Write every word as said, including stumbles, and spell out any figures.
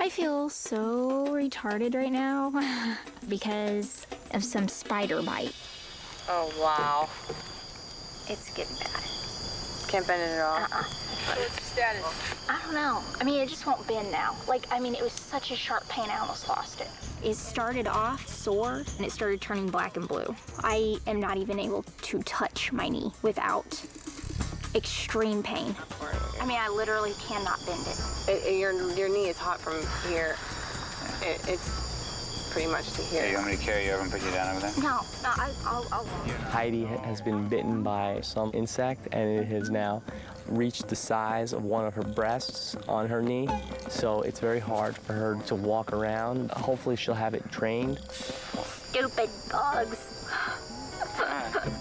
I feel so retarded right now because of some spider bite. Oh, wow. It's getting bad. Can't bend it at all? Uh-uh. So what's the status? I don't know. I mean, it just won't bend now. Like, I mean, it was such a sharp pain, I almost lost it. It started off sore, and it started turning black and blue. I am not even able to touch my knee without extreme pain. I mean, I literally cannot bend it. It, it your, your knee is hot from here. It, it's pretty much to here. Yeah, you want me to carry you over and put you down over there? No, no, I, I'll, I'll walk. Heidi has been bitten by some insect, and it has now reached the size of one of her breasts on her knee, so it's very hard for her to walk around. Hopefully she'll have it trained. Stupid bugs.